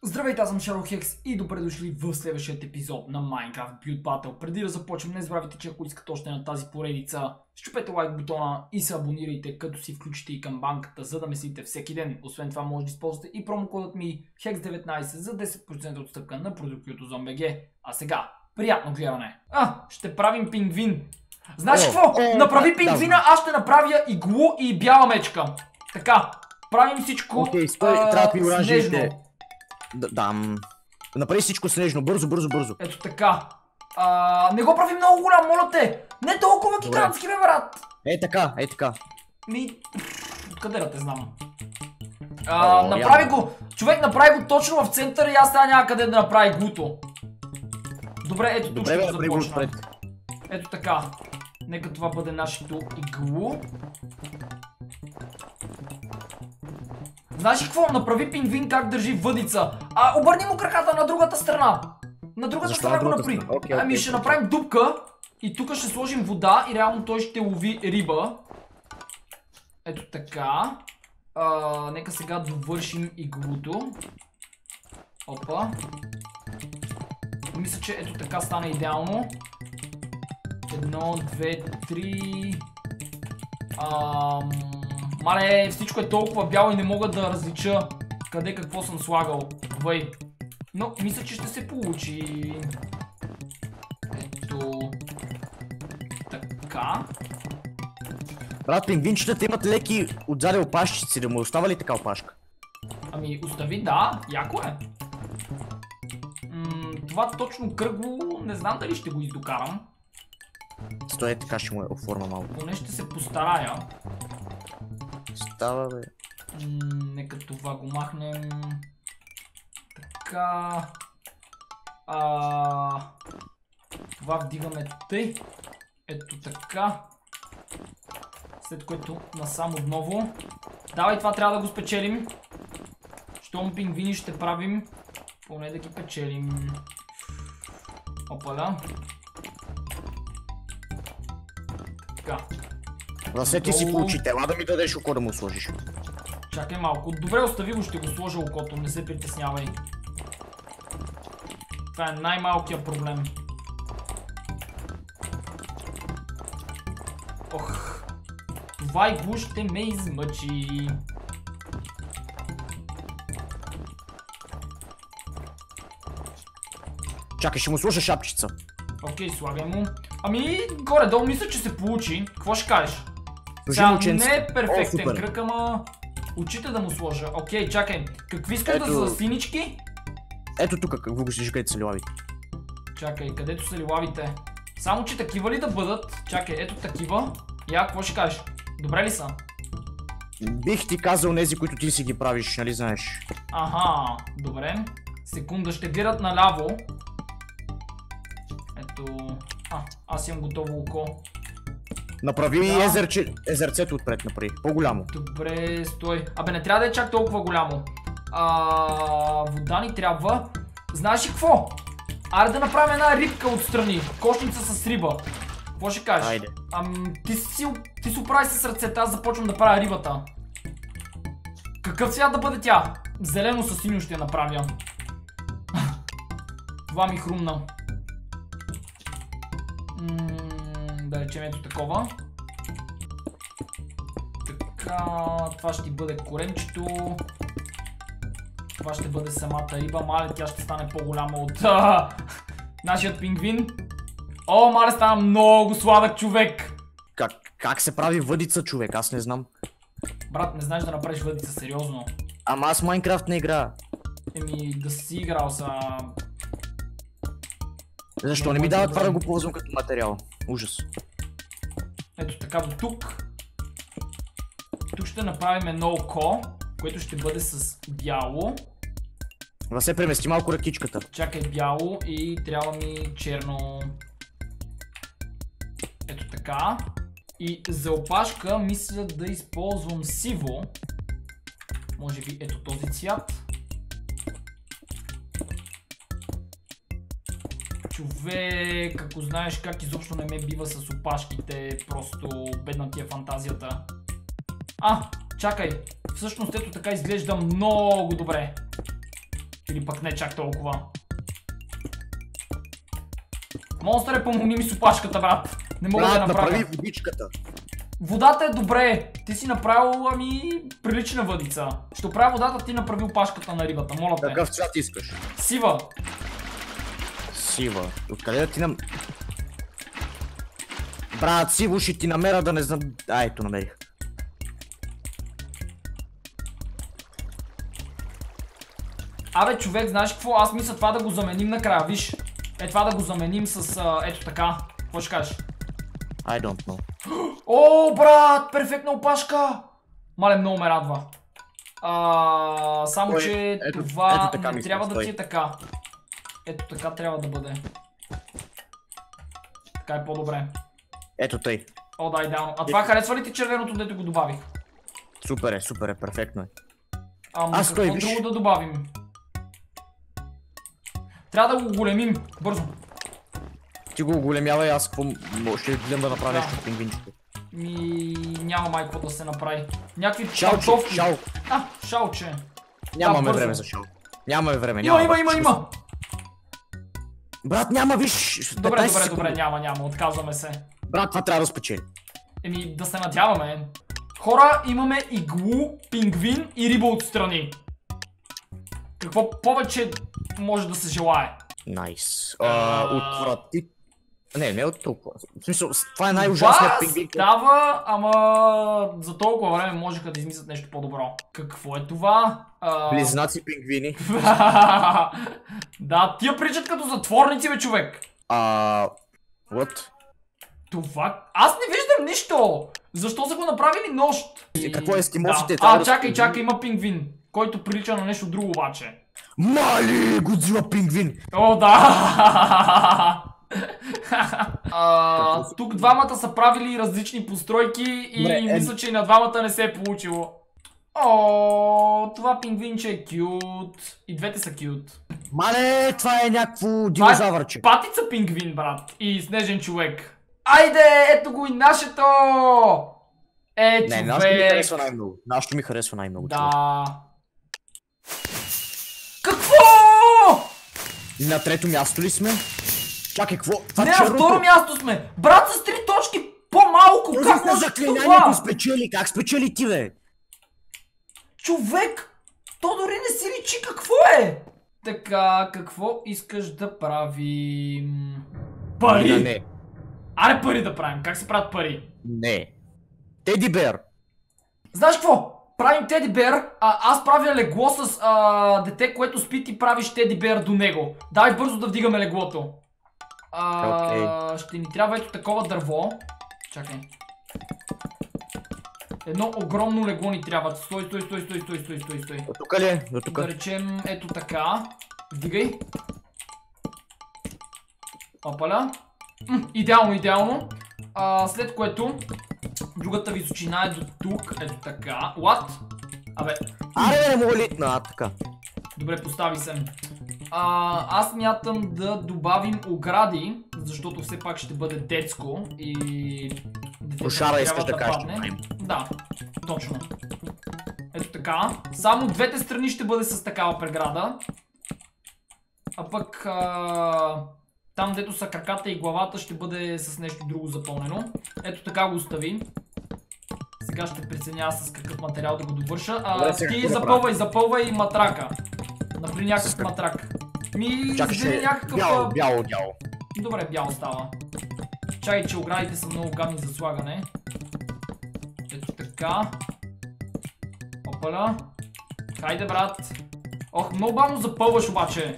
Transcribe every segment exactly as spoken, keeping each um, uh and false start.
Здравейте, аз съм Шарлохекс и добре дошли в следващия епизод на Minecraft Build Battle. Преди да започнем, не забравяйте, че ако искате още на тази поредица, щупете лайк бутона и се абонирайте, като си включите и камбанката, за да ме следите всеки ден. Освен това може да използвате и промокодът ми хекс деветнайсет за десет процента отстъпка на продукти от Озон точка би джи. А сега, приятно гледане! А, ще правим пингвин. Знаеш какво? Направи пингвина, аз ще направя иглу и бяла мечка. Така, правим всичко okay, стой, а, снежно. Да, да, направи всичко снежно, бързо, бързо, бързо. Ето така. А, не го прави много голям, моля те! Не толкова гигантски, бе, брат! Е така, е така. Ми... Откъде да те знам? А, О, направи яма. го! Човек направи го точно в центъра и аз сега няма къде да направи глуто. Добре, ето тук ще го започна. Ето така. Нека това бъде нашето иглу. Знаеш какво? Направи пингвин как държи въдица. А, обърни му краката на другата страна. На другата Защо страна го направи. Okay, ами okay, ще okay. направим дупка и тук ще сложим вода и реално той ще лови риба. Ето така. А, нека сега довършим иглуто. Опа. Мисля, че ето така стана идеално. Едно, две, три... Ам... Мале, всичко е толкова бяло и не мога да различа къде какво съм слагал. Вай. Но мисля, че ще се получи. Ето. Така. Брат, пингвинчетата имат леки отзади опашчици, да му остава ли така опашка? Ами, остави, да, яко е. М това точно кръгло, не знам дали ще го издокарам. Стой, така ще му е оформа малко. Поне ще се постарая. Става, бе. М нека това го махнем. Така. А, това вдигаме тъй. Ето така. След което насам отново. Давай, това трябва да го спечелим. Щом пингвини ще правим, поне да ги печелим. Опаля. Така. Расе, ти си получи, тела да ми дадеш око да му сложиш. Чакай малко. Добре, остави го, ще го сложа окото, не се притеснявай. Това е най-малкият проблем. Ох. Това иглу ще ме измъчи. Чакай, ще му сложа шапчица. Окей, слагай му. Ами, горе-долу мисля, че се получи. Какво ще кажеш? Сега не е перфектен О, кръг, ама очите да му сложа. Окей, чакай. Какви искаш Ето... да са синички? Ето тук, какво го сижи, където са лилавите. Чакай, където са лилавите? Само, че такива ли да бъдат? Чакай, ето такива. Я, какво ще кажеш? Добре ли са? Бих ти казал нези, които ти си ги правиш, нали знаеш? Аха, добре. Секунда, ще гледат наляво. Ето... А, аз имам готово око. Направи ми да. езерче... езерцето отпред, направи. По-голямо. Добре, стой. Абе, не трябва да е чак толкова голямо. А, вода ни трябва. Знаеш ли какво? Айде да направим една рибка отстрани. Кошница с риба. Какво ще кажеш? Айде. Ам, ти си, ти си оправи с ръцете, аз започвам да правя рибата. Какъв цвят да бъде тя? Зелено със синьо ще я направя. Това ми хрумна. Да речем ето такова. Така, това ще бъде коренчето. Това ще бъде самата риба. Мале, тя ще стане по-голяма от а, нашият пингвин. О, мале, стана много сладък човек. Как, как се прави въдица, човек? Аз не знам. Брат, не знаеш да направиш въдица, сериозно. Ама аз Майнкрафт не играя. Еми, да си играл са... Защо не ми дава това да го ползвам като материал? Ужас. Ето така до тук. Тук ще направим едно око, което ще бъде с бяло. Да се премести малко ръкичката. Чакай, бяло и трябва ми черно. Ето така. И за опашка мисля да използвам сиво. Може би ето този цвят. Човек, ако знаеш как изобщо не ме бива с опашките, просто бедна ти е фантазията. А, чакай, всъщност ето така изглежда много добре. Или пък не чак толкова. Монстър, помогни ми с опашката, брат. Не мога да я направя. Направи водичката. Водата е добре. Ти си направил, ами, прилична въдица. Ще оправя водата, ти направи опашката на рибата, моля те. Какъв цвят искаш? Сива. Сива. Откъде да ти нам... Брат, сиво ще ти намеря да не знам... А, ето намерих. Абе, човек, знаеш какво? Аз мисля това да го заменим накрая, виж. Е, това да го заменим с, а, ето така. Какво ще кажеш? I don't know. О, брат, перфектна опашка! Мале, много ме радва. А, само, Ой, че ето, това ето така не мисля, трябва да стой. ти е така. Ето така трябва да бъде. Така е по-добре. Ето тъй. О, да, идеално. А това харесва ли ти червеното, дето го добавих? Супер е, супер е, перфектно е. Ама Аз какво стой, виж. друго да добавим? Трябва да го големим. Бързо. Ти го оголемява и аз какво м- ще гледам да направя Да. нещо с пингвинчето. Ми няма май какво да се направи. Някакви Шалче, чалтовки. шал. А, шалче. Нямаме бързо. време за шал. Нямаме време, Има, няма. има, има, има. Брат, няма, виж. Добре, петнайсет добре, секунди. добре, няма, няма, отказваме се. Брат, това трябва да спечели. Еми, да се надяваме. Хора, имаме иглу, пингвин и риба отстрани. Какво повече може да се желае? Найс. А. Отврати. Не, не от толкова. В смисъл, това е най-ужасният Това пингвин. става, ама за толкова време можеха да измислят нещо по-добро. Какво е това? А... Близнаци пингвини. Да, тия причат като затворници, бе, човек. А... What? Това... Аз не виждам нищо! Защо са го направили нощ? И какво е ескимосите? Да. Трябва А, да чакай, са чакай, има пингвин, който прилича на нещо друго обаче. Мали, Годзила пингвин! О, да! а, тук двамата са правили различни постройки и Добре, е- мисля, че и на двамата не се е получило. О, това пингвинче е кют. И двете са кют. Мале, това е някакво Това е динозавърче. патица пингвин, брат. И снежен човек. Айде, ето го и нашето! Е, Не, нашето ми човек. харесва най-много. Нашето ми харесва най-много. човек. Да. Какво? На трето място ли сме? Чакай, какво? Това Не, на черното. второ място сме. Брат, с три точки по-малко. Как Как на може заклинанието това? спечели? Как спечели ти, бе? Човек, то дори не си личи какво е. Така, какво искаш да правим? Да, Пари! не. Аре пари да правим. Как се правят пари? Не. Теди Бер. Знаеш какво? Правим теди бер, а аз правя легло с а, дете, което спи, ти правиш теди бер до него. Давай бързо да вдигаме леглото. А, Okay. Ще ни трябва ето такова дърво. Чакай. Едно огромно легло ни трябва. Стой, стой, стой, стой, стой, стой, стой, стой. До тук ли е? До тук. Да речем ето така. Вдигай. Опаля. М, идеално, идеално. А, след което другата височина е до тук. Ето така. What? Абе, Аре, не мога литна, а така. добре, постави се. А, аз мятам да добавим огради, защото все пак ще бъде детско и... детето Кошара не искаш трябва да кажеш, падне. че правим. Да, точно. Ето така. Само двете страни ще бъде с такава преграда. А пък а, там, дето са краката и главата, ще бъде с нещо друго запълнено. Ето така го остави. Сега ще преценя с какъв материал да го довърша. А, Добре, сега ти какво да запълвай, запълвай матрака. Напри някакъв С как? матрак. Ми, Чакай, вземи ще... някакъв... Бяло, а, бяло, бяло. Добре, бяло става. Чай, че оградите са много гадни за слагане. Ето така. Опаля. Хайде, брат. Ох, много бавно запълваш обаче.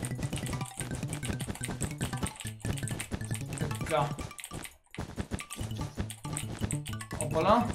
Така. Опаля.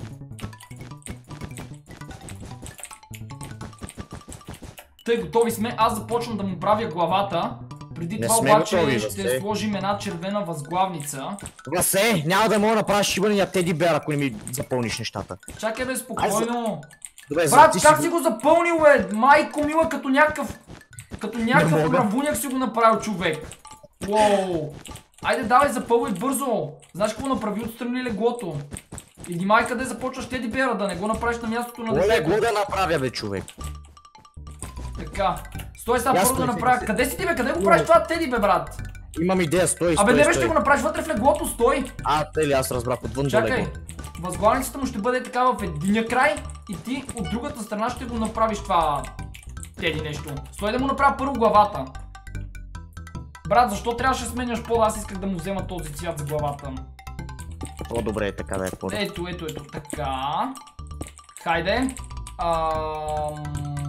Тъй, готови сме. Аз започвам да му правя главата. Преди Не това сме обаче готови, ще Васе. сложим една червена възглавница. Васе, няма да мога да направиш шибания Теди Бер, ако не ми запълниш нещата. Чакай бе, спокойно. Добре, за Брат, ти как си си го... го запълнил, бе? Майко мила, като някакъв... Като някакъв мога. мравуняк си го направил, човек. Уоу. Айде, давай, запълвай бързо. Знаеш какво направи? Отстрани леглото. И внимай къде започваш теди бера, да не го направиш на мястото на Оле, детето. го да направя, бе, човек. Така. Стой сега първо да направя. Къде си ти бе? Къде го правиш това теди бе, брат? Имам идея, стой, стой, Абе не бе, стой. ще го направиш вътре в леглото, стой! А, тели, аз разбрах, отвън до Чакай, легло. възглавницата му ще бъде така в единия край и ти от другата страна ще го направиш това теди нещо. Стой да му направя първо главата. Брат, защо трябваше да сменяш пода? Аз исках да му взема този цвят за главата. По-добре е така да е пода. Ето, ето, ето, така. Хайде. Ам...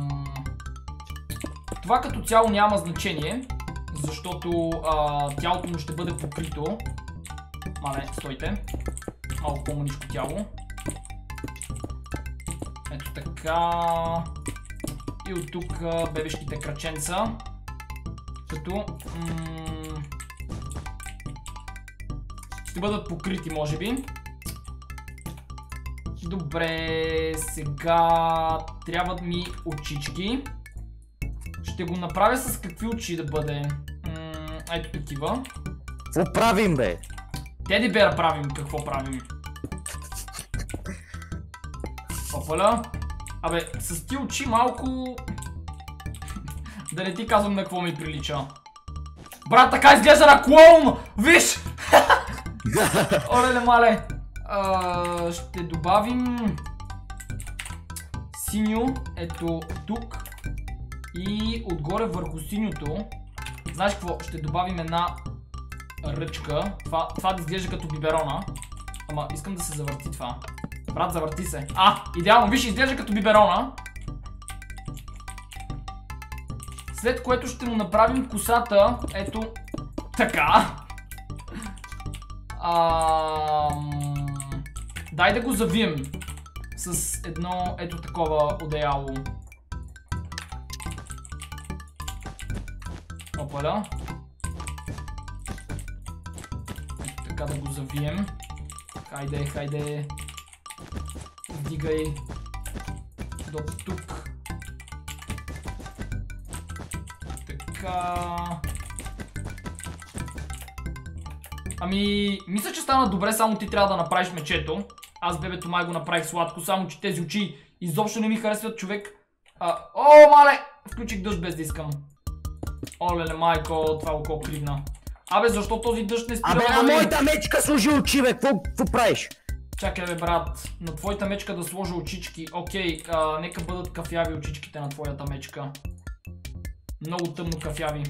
Това като цяло няма значение, защото а, тялото му ще бъде покрито. Мале, стойте. Малко по-маничко тяло. Ето така. И от тук бебешките краченца. Като ще бъдат покрити, може би. Добре, сега трябват ми очички. Ще го направя с какви очи да бъде? М ето такива. Какво правим, бе? Теди бера правим, какво правим? Опаля. Абе, с ти очи малко... Да не ти казвам на какво ми прилича. Брат, така изглежда на клоун! Виж! Оле-ле, мале. А, ще добавим... синьо, ето тук. И отгоре върху синьото, знаеш какво? Ще добавим една ръчка. Това, това да изглежда като биберона. Ама искам да се завърти това. Брат, завърти се. А, идеално, виж, изглежда като биберона. След което ще му направим косата. Ето така. Ам... Дай да го завием с едно ето такова одеяло. Опаля. Така да го завием. Хайде, хайде. Вдигай до тук. Така. Ами, мисля, че стана добре, само ти трябва да направиш мечето. Аз, бебето, май го направих сладко, само че тези очи изобщо не ми харесват, човек. А, о, мале! Включих дъжд без да искам. Оле-ле, майко, това око кривна. Абе, защо този дъжд не спира? Абе, на моята мечка сложи очи, бе, какво правиш? Чакай, бе, брат, на твоята мечка да сложа очички. Окей, а, нека бъдат кафяви очичките на твоята мечка. Много тъмно кафяви.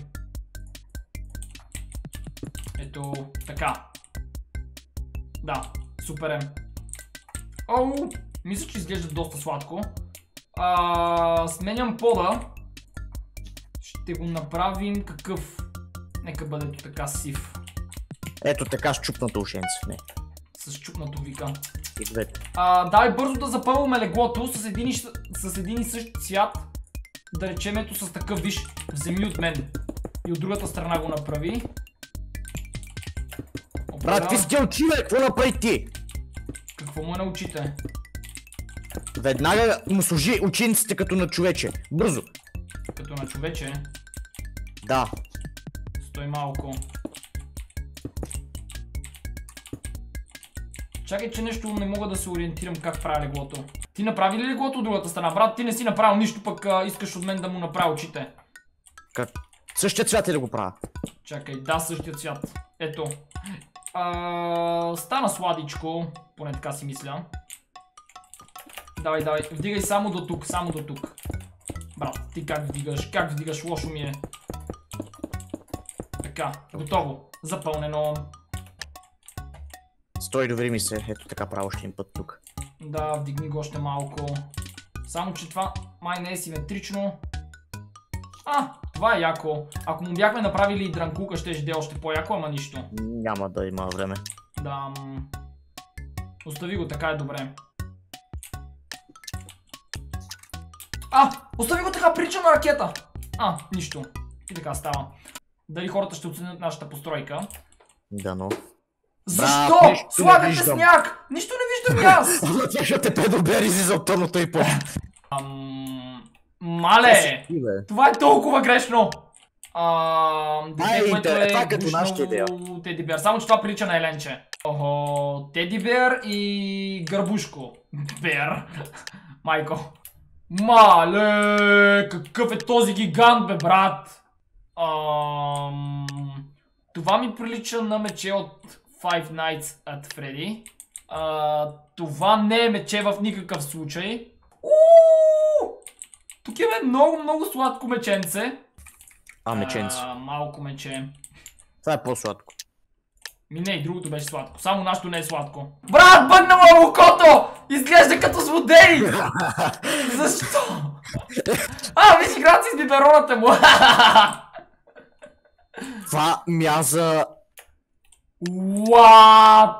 Ето, така. Да, супер е. Оу, мисля, че изглежда доста сладко. А, сменям пода. Ще го направим какъв? Нека бъде така сив. Ето така с чупнато ушенце, не. С чупнато вика. И двете. А, дай бързо да запълваме леглото с един, и, с един и същ цвят. Да речем ето с такъв, виж, вземи от мен. И от другата страна го направи. Опа, брат, ти си те очи, бе, какво направи ти? Какво му е на очите? Веднага му сложи очинците като на човече. Бързо. Като на човече? Да. Стой малко. Чакай, че нещо не мога да се ориентирам как правя леглото. Ти направи ли леглото от другата страна? Брат, ти не си направил нищо, пък а, искаш от мен да му направя очите. Как? Същия цвят ли да го правя? Чакай, да, същия цвят. Ето. А, стана сладичко, поне така си мисля. Давай, давай, вдигай само до тук, само до тук. Брат, ти как вдигаш? Как вдигаш? Лошо ми е. Така, готово. Запълнено. Стой, довери ми се. Ето така правя още един път тук. Да, вдигни го още малко. Само, че това май не е симетрично. А, това е яко. Ако му бяхме направили и дранкулка, ще е още по-яко, ама нищо. Няма да има време. Да. Остави го, така е добре. А, остави го така, прилича на ракета. А, нищо. И така става. Дали хората ще оценят нашата постройка? Да, но... Защо? Слагате сняг! Нищо не виждам и аз! Защото Педобер излиза от търното и почва. Мале! Това е толкова грешно! Дете, което е гушно тедибер. Само че това прилича на Еленче. Охо, тедибер и гърбушко. Бер. Майко. Мале, какъв е този гигант, бе, брат? Ам... Това ми прилича на мече от Five Nights at Freddy. А, това не е мече в никакъв случай. Ууу! Тук е много, много сладко меченце. А, меченце. А, малко мече. Това е по-сладко. Ми не, и другото беше сладко. Само нашето не е сладко. Брат, бъдна му окото! Изглежда като злодей! Защо? А, виж, играят си с бибероната му. Това мяза... What?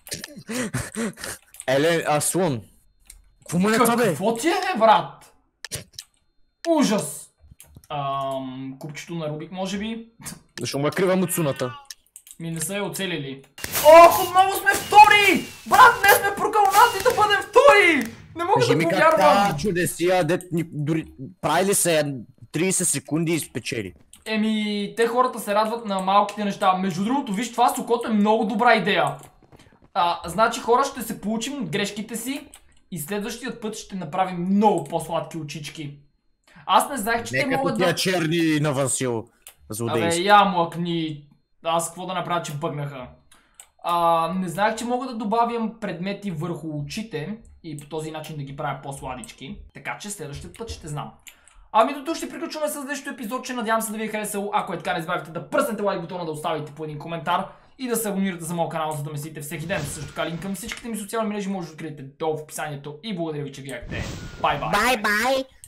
Еле, а, слон. Какво му е това, бе? Какво ти е, бе, брат? Ужас! Ам, купчето на Рубик, може би? Защо му е крива муцуната? Ми не са я оцелили. Ох, отново сме втори! Брат, днес сме прокълнати да бъдем втори! Не мога Кажи да ми как повярвам! тази чудесия, дет ни дори... Правили се трийсет секунди и спечели. Еми, те хората се радват на малките неща. Между другото, виж, това с окото е много добра идея. А, значи хора, ще се получим от грешките си и следващият път ще направим много по-сладки очички. Аз не знаех, че не те като могат тия да... черни на Васил. Злодейски. Абе, я млъкни. Аз какво да направя, че бъгнаха. А, не знаех, че мога да добавям предмети върху очите и по този начин да ги правя по-сладички. Така че следващия път ще знам. Ами до тук ще приключваме с днешното епизодче. Надявам се да ви е харесало. Ако е така, не забравяйте да пръснете лайк бутона, да оставите по един коментар и да се абонирате за моят канал, за да ме следите всеки ден. Също така линк към всичките ми социални мрежи може да откриете долу в описанието и благодаря ви, че гледахте. Бай-бай! Бай-бай!